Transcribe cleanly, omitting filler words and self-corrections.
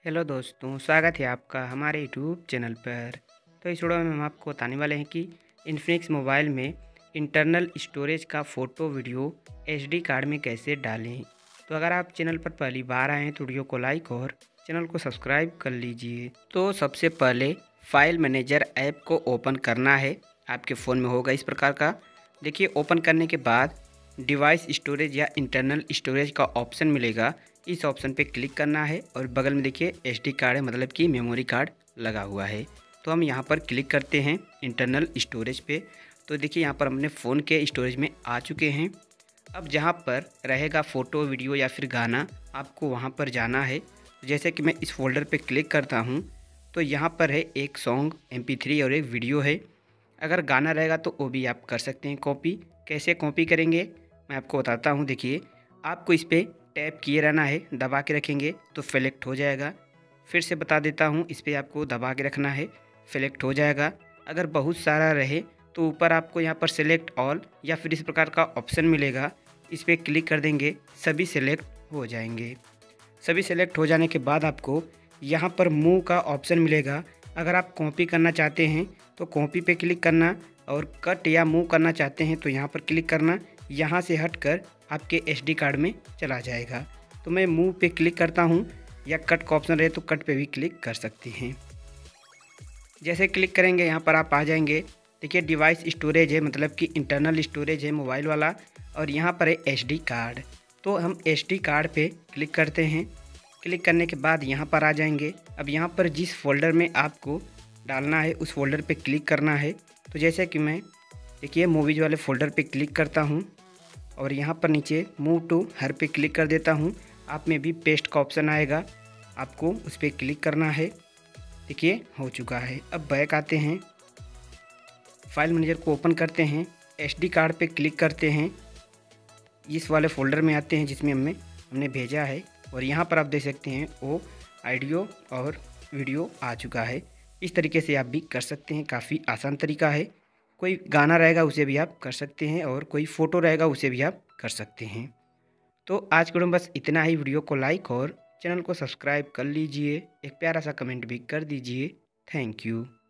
Hello दोस्तों, स्वागत है आपका हमारे यूट्यूब चैनल पर। तो इस वीडियो में हम आपको बताने वाले हैं कि इन्फिनिक्स मोबाइल में इंटरनल स्टोरेज का फ़ोटो वीडियो एसडी कार्ड में कैसे डालें। तो अगर आप चैनल पर पहली बार आए हैं तो वीडियो को लाइक और चैनल को सब्सक्राइब कर लीजिए। तो सबसे पहले फाइल मैनेजर ऐप को ओपन करना है। आपके फ़ोन में होगा इस प्रकार का। देखिए, ओपन करने के बाद डिवाइस स्टोरेज या इंटरनल स्टोरेज का ऑप्शन मिलेगा। इस ऑप्शन पे क्लिक करना है और बगल में देखिए एसडी कार्ड है, मतलब कि मेमोरी कार्ड लगा हुआ है। तो हम यहाँ पर क्लिक करते हैं इंटरनल स्टोरेज पे। तो देखिए यहाँ पर हमने फ़ोन के स्टोरेज में आ चुके हैं। अब जहाँ पर रहेगा फ़ोटो, वीडियो या फिर गाना, आपको वहाँ पर जाना है। जैसे कि मैं इस फोल्डर पे क्लिक करता हूँ तो यहाँ पर है एक सॉन्ग MP3 और एक वीडियो है। अगर गाना रहेगा तो वो भी आप कर सकते हैं कॉपी। कैसे कॉपी करेंगे मैं आपको बताता हूँ। देखिए, आपको इस पर टैप किए रहना है, दबा के रखेंगे तो सेलेक्ट हो जाएगा। फिर से बता देता हूँ, इस पर आपको दबा के रखना है, सेलेक्ट हो जाएगा। अगर बहुत सारा रहे तो ऊपर आपको यहाँ पर सेलेक्ट ऑल या फिर इस प्रकार का ऑप्शन मिलेगा, इस पर क्लिक कर देंगे, सभी सेलेक्ट हो जाएंगे। सभी सेलेक्ट हो जाने के बाद आपको यहाँ पर मूव का ऑप्शन मिलेगा। अगर आप कॉपी करना चाहते हैं तो कॉपी पे क्लिक करना, और कट या मूव करना चाहते हैं तो यहाँ पर क्लिक करना। यहाँ से हटकर आपके एसडी कार्ड में चला जाएगा। तो मैं मूव पे क्लिक करता हूँ, या कट का ऑप्शन रहे तो कट पे भी क्लिक कर सकते हैं। जैसे क्लिक करेंगे यहाँ पर आप आ जाएंगे। देखिए, डिवाइस स्टोरेज है, मतलब कि इंटरनल स्टोरेज है मोबाइल वाला, और यहाँ पर है एसडी कार्ड। तो हम एसडी कार्ड पे क्लिक करते हैं। क्लिक करने के बाद यहाँ पर आ जाएंगे। अब यहाँ पर जिस फोल्डर में आपको डालना है उस फोल्डर पे क्लिक करना है। तो जैसे कि मैं देखिए मूवीज़ वाले फ़ोल्डर पे क्लिक करता हूँ और यहाँ पर नीचे मूव टू हर पे क्लिक कर देता हूँ। आप में भी पेस्ट का ऑप्शन आएगा, आपको उस पर क्लिक करना है। देखिए हो चुका है। अब बैक आते हैं, फाइल मैनेजर को ओपन करते हैं, एसडी कार्ड पे क्लिक करते हैं, इस वाले फ़ोल्डर में आते हैं जिसमें हमने भेजा है, और यहाँ पर आप देख सकते हैं वो ऑडियो और वीडियो आ चुका है। इस तरीके से आप भी कर सकते हैं, काफ़ी आसान तरीका है। कोई गाना रहेगा उसे भी आप कर सकते हैं, और कोई फ़ोटो रहेगा उसे भी आप कर सकते हैं। तो आज के वीडियो में बस इतना ही। वीडियो को लाइक और चैनल को सब्सक्राइब कर लीजिए। एक प्यारा सा कमेंट भी कर दीजिए। Thank you.